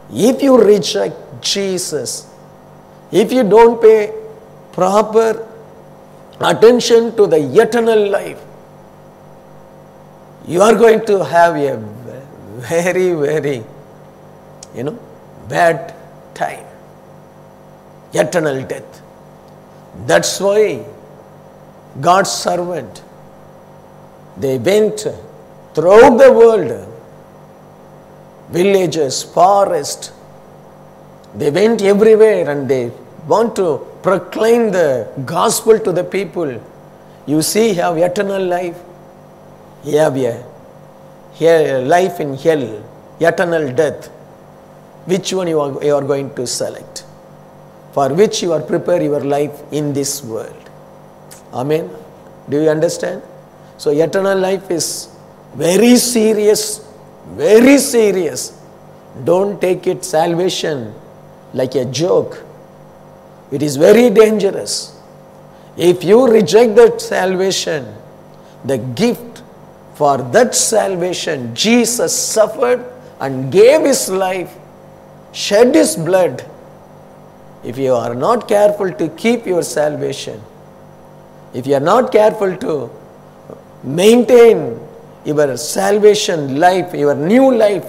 If you reject Jesus, if you don't pay proper attention to the eternal life, you are going to have a very, very, bad time. Eternal death. That's why God's servant, they went throughout the world, villages, forest. They went everywhere and they want to proclaim the gospel to the people. You see, you have eternal life. You have a life in hell, eternal death. Which one you are going to select? For which you are prepare your life in this world. Amen. Do you understand? So eternal life is very serious, very serious. Don't take it salvation like a joke. It is very dangerous. If you reject that salvation, the gift for that salvation, Jesus suffered and gave his life, shed his blood. If you are not careful to keep your salvation, if you are not careful to maintain your salvation life, your new life,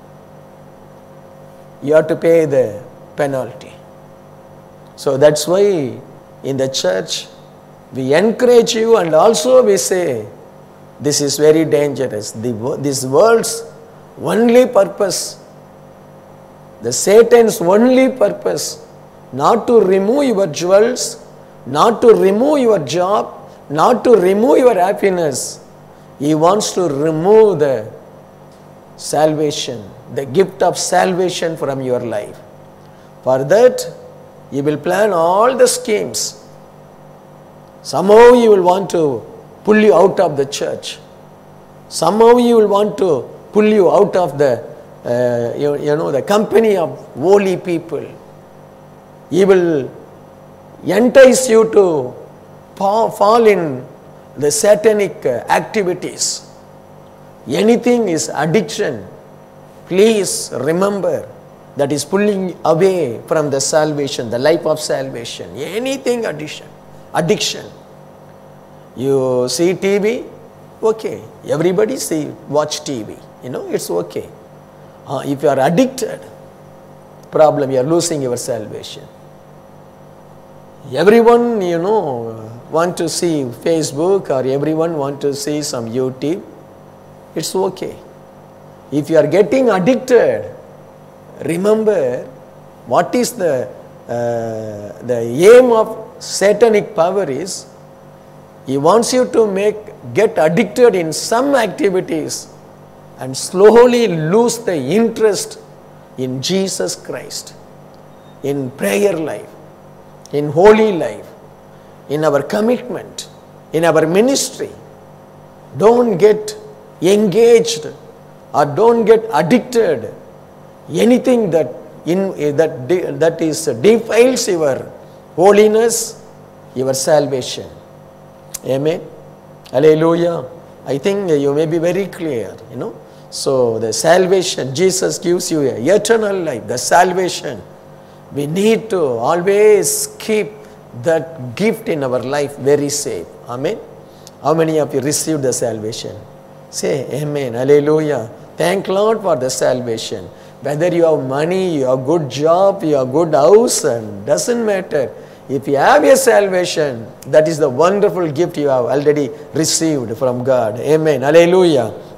you have to pay the penalty. So that's why in the church we encourage you, and also we say this is very dangerous. This world's only purpose, the Satan's only purpose, not to remove your jewels, not to remove your job, not to remove your happiness. He wants to remove the salvation, the gift of salvation from your life. For that, he will plan all the schemes. Somehow he will want to pull you out of the church. Somehow he will want to pull you out of the, the company of holy people. He will entice you to fall in the satanic activities. Anything is addiction. Please remember that is pulling away from the salvation, the life of salvation. Anything addiction. You see TV, okay. Everybody watch TV. It's okay. If you are addicted, problem, you are losing your salvation. Everyone, want to see Facebook, or everyone want to see some YouTube. It's okay. If you are getting addicted, remember what is the aim of satanic power is. He wants you to get addicted in some activities and slowly lose the interest in Jesus Christ, in prayer life, in holy life, in our commitment, in our ministry. Don't get engaged or don't get addicted anything that defiles your holiness, your salvation. Amen. Hallelujah. I think you may be very clear, So the salvation, Jesus gives you an eternal life, the salvation. We need to always keep that gift in our life very safe. Amen. How many of you received the salvation? Say amen. Hallelujah. Thank Lord for the salvation. Whether you have money, you have good job, you have good house, and doesn't matter. If you have your salvation, that is the wonderful gift you have already received from God. Amen. Hallelujah.